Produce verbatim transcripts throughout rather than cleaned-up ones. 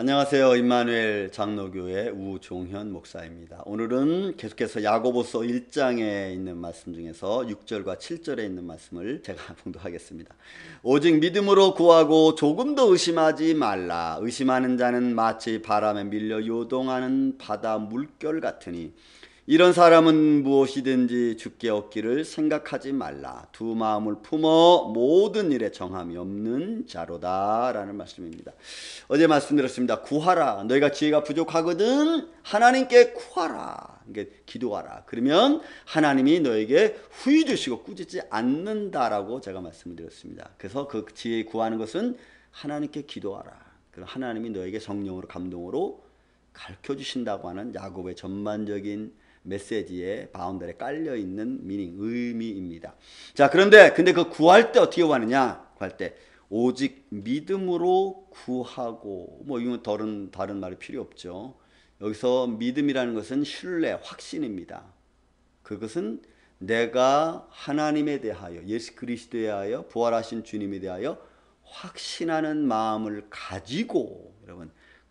안녕하세요. 임마누엘 장로교회 우종현 목사입니다. 오늘은 계속해서 야고보서 일 장에 있는 말씀 중에서 육 절과 칠 절에 있는 말씀을 제가 봉독하겠습니다. 오직 믿음으로 구하고 조금도 의심하지 말라. 의심하는 자는 마치 바람에 밀려 요동하는 바다 물결 같으니 이런 사람은 무엇이든지 주께 얻기를 생각하지 말라. 두 마음을 품어 모든 일에 정함이 없는 자로다 라는 말씀입니다. 어제 말씀드렸습니다. 구하라. 너희가 지혜가 부족하거든 하나님께 구하라. 이게 기도하라. 그러면 하나님이 너에게 후히 주시고 꾸짖지 않는다라고 제가 말씀을 드렸습니다. 그래서 그 지혜 구하는 것은 하나님께 기도하라. 그럼 하나님이 너에게 성령으로 감동으로 가르쳐 주신다고 하는 야고보의 전반적인 메시지의 바운더리에 깔려있는 미닝, 의미입니다. 자, 그런데 근데 그 구할 때 어떻게 구하느냐? 구할 때 오직 믿음으로 구하고, 뭐 이건 다른, 다른 말이 필요 없죠. 여기서 믿음이라는 것은 신뢰, 확신입니다. 그것은 내가 하나님에 대하여, 예수 그리스도에 대하여, 부활하신 주님에 대하여 확신하는 마음을 가지고, 여러분,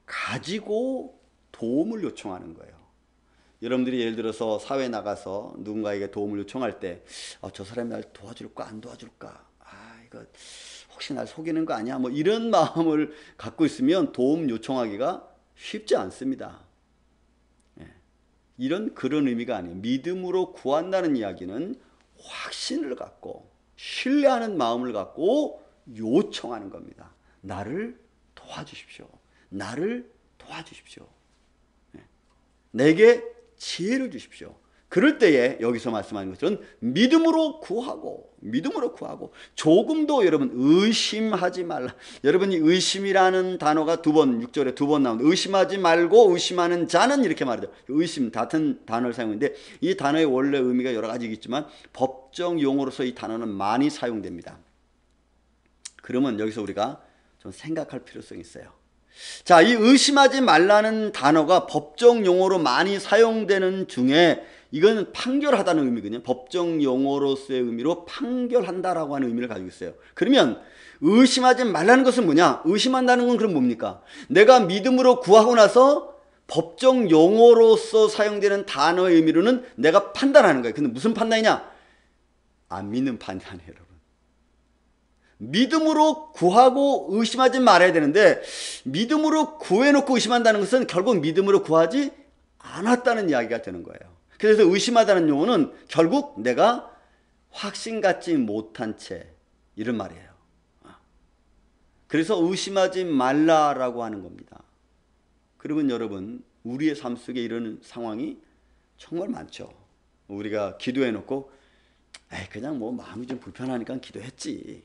가지고 도움을 요청하는 거예요. 여러분들이 예를 들어서 사회에 나가서 누군가에게 도움을 요청할 때 어, 저 사람이 날 도와줄까 안 도와줄까, 아 이거 혹시 날 속이는 거 아니야, 뭐 이런 마음을 갖고 있으면 도움 요청하기가 쉽지 않습니다. 예. 이런 그런 의미가 아니에요. 믿음으로 구한다는 이야기는 확신을 갖고 신뢰하는 마음을 갖고 요청하는 겁니다. 나를 도와주십시오. 나를 도와주십시오. 예. 내게 지혜를 주십시오. 그럴 때에 여기서 말씀하는 것은 믿음으로 구하고, 믿음으로 구하고, 조금도 여러분 의심하지 말라. 여러분이 의심이라는 단어가 두 번, 육 절에 두 번 나오는데, 의심하지 말고 의심하는 자는 이렇게 말하죠. 의심, 같은 단어를 사용했는데 이 단어의 원래 의미가 여러 가지겠지만 법정 용어로서 이 단어는 많이 사용됩니다. 그러면 여기서 우리가 좀 생각할 필요성이 있어요. 자, 이 의심하지 말라는 단어가 법정 용어로 많이 사용되는 중에 이건 판결하다는 의미거든요. 법정 용어로서의 의미로 판결한다라고 하는 의미를 가지고 있어요. 그러면 의심하지 말라는 것은 뭐냐? 의심한다는 건 그럼 뭡니까? 내가 믿음으로 구하고 나서 법정 용어로서 사용되는 단어의 의미로는 내가 판단하는 거예요. 근데 무슨 판단이냐? 안 믿는 판단이에요, 여러분. 믿음으로 구하고 의심하지 말아야 되는데, 믿음으로 구해놓고 의심한다는 것은 결국 믿음으로 구하지 않았다는 이야기가 되는 거예요. 그래서 의심하다는 용어는 결국 내가 확신 갖지 못한 채, 이런 말이에요. 그래서 의심하지 말라라고 하는 겁니다. 그러면 여러분, 우리의 삶 속에 이런 상황이 정말 많죠. 우리가 기도해놓고 에이, 그냥 뭐 마음이 좀 불편하니까 기도했지.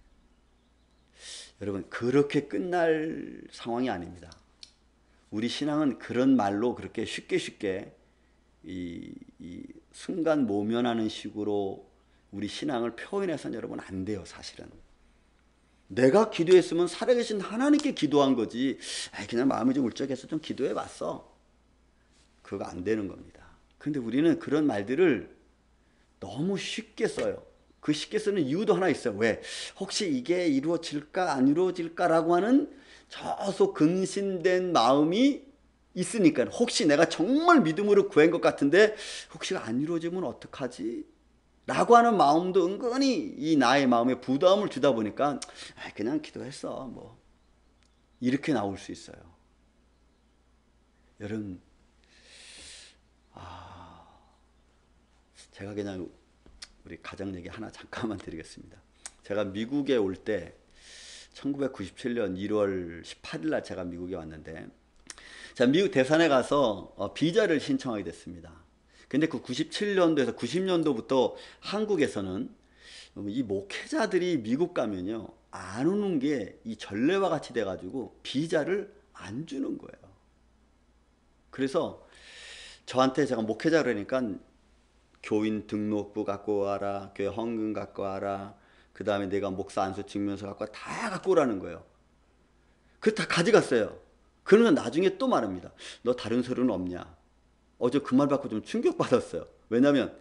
여러분, 그렇게 끝날 상황이 아닙니다. 우리 신앙은 그런 말로 그렇게 쉽게 쉽게 이, 이 순간 모면하는 식으로 우리 신앙을 표현해서는 여러분 안 돼요. 사실은 내가 기도했으면 살아계신 하나님께 기도한 거지, 에이, 그냥 마음이 좀 울적해서 좀 기도해 봤어, 그거 안 되는 겁니다. 근데 우리는 그런 말들을 너무 쉽게 써요. 그 쉽게 쓰는 이유도 하나 있어요. 왜? 혹시 이게 이루어질까 안 이루어질까라고 하는 저소 근심된 마음이 있으니까, 혹시 내가 정말 믿음으로 구한 것 같은데 혹시 안 이루어지면 어떡하지? 라고 하는 마음도 은근히 이 나의 마음에 부담을 주다 보니까 그냥 기도했어, 뭐 이렇게 나올 수 있어요. 여러분, 아, 제가 그냥 우리 가정 얘기 하나 잠깐만 드리겠습니다. 제가 미국에 올 때 천구백구십칠 년 일월 십팔일 날 제가 미국에 왔는데, 자, 미국 대사관에 가서 어, 비자를 신청하게 됐습니다. 근데 그 구십칠 년도에서 구십 년도부터 한국에서는 이 목회자들이 미국 가면요, 안 오는 게 이 전례와 같이 돼가지고 비자를 안 주는 거예요. 그래서 저한테, 제가 목회자 그러니까 교인 등록부 갖고 와라, 교회 헌금 갖고 와라, 그 다음에 내가 목사 안수 증명서 갖고 와라, 다 갖고 오라는 거예요. 그거 다 가져갔어요. 그러면 나중에 또 말합니다. 너 다른 서류는 없냐? 어제 그 말 받고 좀 충격받았어요. 왜냐면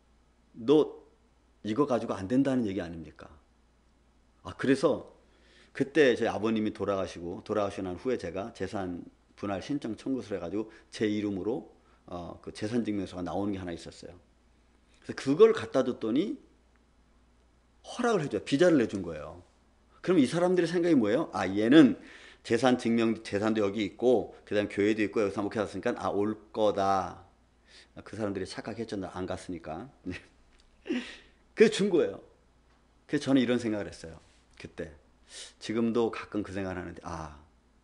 너 이거 가지고 안 된다는 얘기 아닙니까? 아, 그래서 그때 저희 아버님이 돌아가시고 돌아가시고 난 후에 제가 재산 분할 신청 청구서를 해가지고 제 이름으로 어, 그 재산증명서가 나오는 게 하나 있었어요. 그래서 그걸 갖다 줬더니 허락을 해줘요. 비자를 내준 거예요. 그럼 이 사람들의 생각이 뭐예요? 아, 얘는 재산 증명, 재산도 여기 있고, 그 다음 교회도 있고, 여기서 목회했으니까, 아, 올 거다. 그 사람들이 착각했죠. 안 갔으니까. 그래서 준 거예요. 그래서 저는 이런 생각을 했어요. 그때. 지금도 가끔 그 생각을 하는데, 아,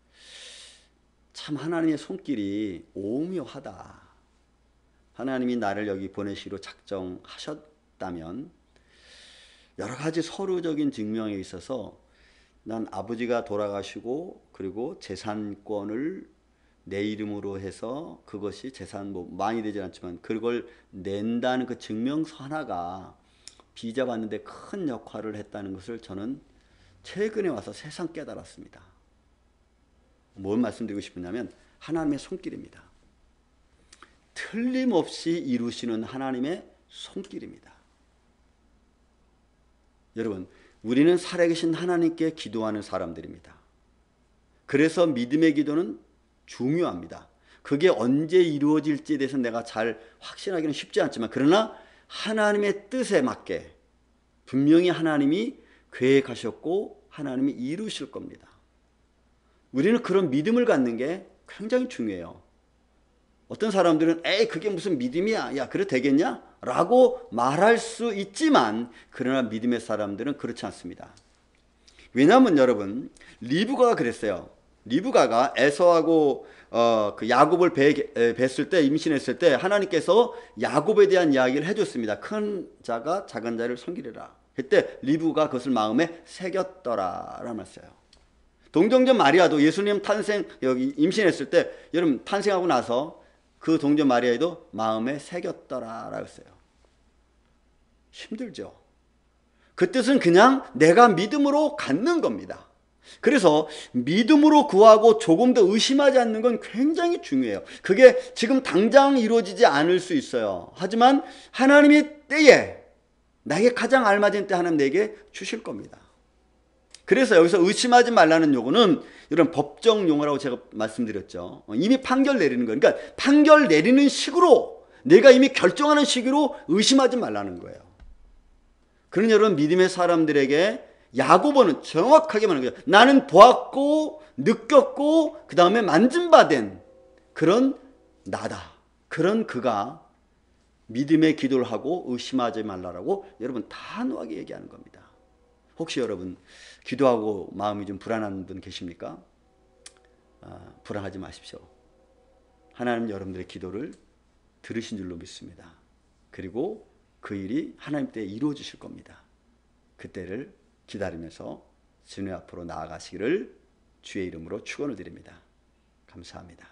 참 하나님의 손길이 오묘하다. 하나님이 나를 여기 보내시기로 작정하셨다면, 여러 가지 서류적인 증명에 있어서 난 아버지가 돌아가시고 그리고 재산권을 내 이름으로 해서 그것이 재산 뭐 많이 되지 않지만 그걸 낸다는 그 증명서 하나가 비자 받는데 큰 역할을 했다는 것을 저는 최근에 와서 새삼 깨달았습니다. 뭘 말씀드리고 싶으냐면 하나님의 손길입니다. 틀림없이 이루시는 하나님의 손길입니다. 여러분, 우리는 살아계신 하나님께 기도하는 사람들입니다. 그래서 믿음의 기도는 중요합니다. 그게 언제 이루어질지에 대해서 내가 잘 확신하기는 쉽지 않지만 그러나 하나님의 뜻에 맞게 분명히 하나님이 계획하셨고 하나님이 이루실 겁니다. 우리는 그런 믿음을 갖는 게 굉장히 중요해요. 어떤 사람들은 에이 그게 무슨 믿음이야, 야 그래 되겠냐? 라고 말할 수 있지만 그러나 믿음의 사람들은 그렇지 않습니다. 왜냐하면 여러분 리브가가 그랬어요. 리브가가 에서하고 어, 그 야곱을 배, 뵀을 때 임신했을 때 하나님께서 야곱에 대한 이야기를 해줬습니다. 큰 자가 작은 자를 섬기리라. 그때 리브가 그것을 마음에 새겼더라 라는 말이었어요. 동정녀 마리아도 예수님 탄생 여기 임신했을 때 여러분 탄생하고 나서 그 동정 마리아에도 마음에 새겼더라라고 했어요. 힘들죠. 그 뜻은 그냥 내가 믿음으로 갖는 겁니다. 그래서 믿음으로 구하고 조금 더 의심하지 않는 건 굉장히 중요해요. 그게 지금 당장 이루어지지 않을 수 있어요. 하지만 하나님의 때에 나에게 가장 알맞은 때 하나님 내게 주실 겁니다. 그래서 여기서 의심하지 말라는 요구는 이런 법정 용어라고 제가 말씀드렸죠. 이미 판결 내리는 거예요. 그러니까 판결 내리는 식으로 내가 이미 결정하는 식으로 의심하지 말라는 거예요. 그런 여러분 믿음의 사람들에게 야고보는 정확하게 말하는 거죠. 나는 보았고 느꼈고 그 다음에 만진 바 된 그런 나다. 그런 그가 믿음의 기도를 하고 의심하지 말라라고 여러분 단호하게 얘기하는 겁니다. 혹시 여러분 기도하고 마음이 좀 불안한 분 계십니까? 아, 불안하지 마십시오. 하나님 여러분들의 기도를 들으신 줄로 믿습니다. 그리고 그 일이 하나님 때에 이루어지실 겁니다. 그때를 기다리면서 주님 앞으로 나아가시기를 주의 이름으로 축원을 드립니다. 감사합니다.